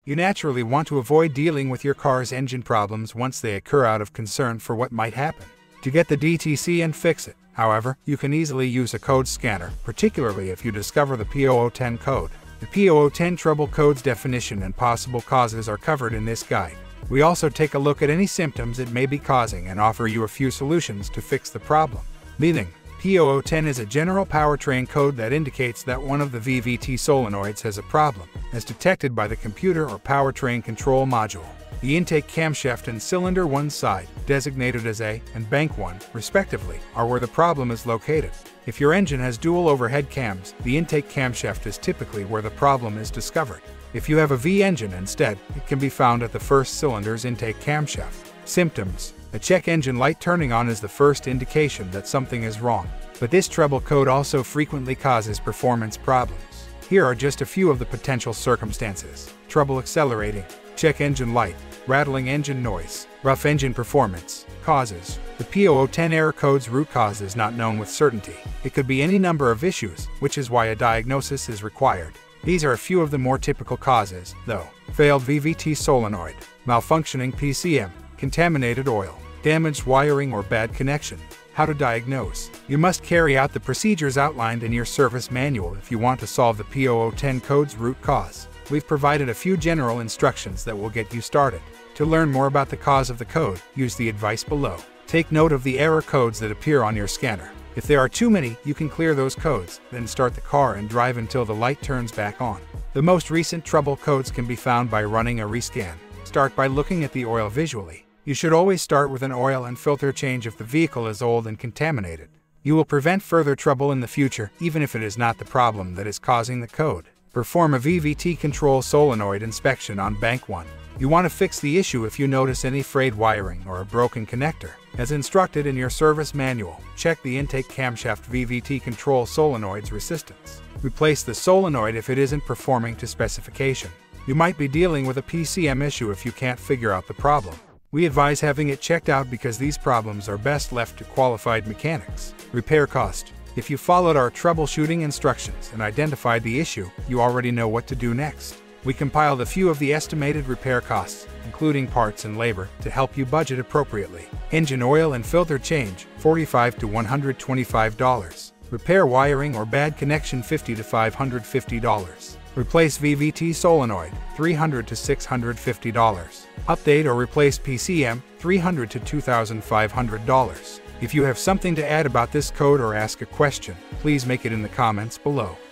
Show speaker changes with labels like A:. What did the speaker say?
A: You naturally want to avoid dealing with your car's engine problems once they occur out of concern for what might happen. To get the DTC and fix it, however, you can easily use a code scanner, particularly if you discover the P0010 code. The P0010 trouble code's definition and possible causes are covered in this guide. We also take a look at any symptoms it may be causing and offer you a few solutions to fix the problem. Meaning, P0010 is a general powertrain code that indicates that one of the VVT solenoids has a problem, as detected by the computer or powertrain control module. The intake camshaft and cylinder 1 side, designated as A and bank 1, respectively, are where the problem is located. If your engine has dual overhead cams, the intake camshaft is typically where the problem is discovered. If you have a V engine instead, it can be found at the first cylinder's intake camshaft. Symptoms: a check engine light turning on is the first indication that something is wrong, but this trouble code also frequently causes performance problems. Here are just a few of the potential circumstances: trouble accelerating, check engine light, rattling engine noise, rough engine performance. Causes: the P0010 error code's root cause is not known with certainty. It could be any number of issues, which is why a diagnosis is required. These are a few of the more typical causes, though: failed VVT solenoid, malfunctioning PCM, contaminated oil, damaged wiring or bad connection. How to diagnose: you must carry out the procedures outlined in your service manual if you want to solve the P0010 code's root cause. We've provided a few general instructions that will get you started. To learn more about the cause of the code, use the advice below. Take note of the error codes that appear on your scanner. If there are too many, you can clear those codes, then start the car and drive until the light turns back on. The most recent trouble codes can be found by running a rescan. Start by looking at the oil visually. You should always start with an oil and filter change if the vehicle is old and contaminated. You will prevent further trouble in the future, even if it is not the problem that is causing the code. Perform a VVT control solenoid inspection on bank 1. You want to fix the issue if you notice any frayed wiring or a broken connector. As instructed in your service manual, check the intake camshaft VVT control solenoid's resistance. Replace the solenoid if it isn't performing to specification. You might be dealing with a PCM issue if you can't figure out the problem. We advise having it checked out because these problems are best left to qualified mechanics. Repair cost: if you followed our troubleshooting instructions and identified the issue, you already know what to do next. We compiled a few of the estimated repair costs, including parts and labor, to help you budget appropriately. Engine oil and filter change, $45 to $125. Repair wiring or bad connection, $50 to $550. Replace VVT solenoid, $300 to $650. Update or replace PCM, $300 to $2,500. If you have something to add about this code or ask a question, please make it in the comments below.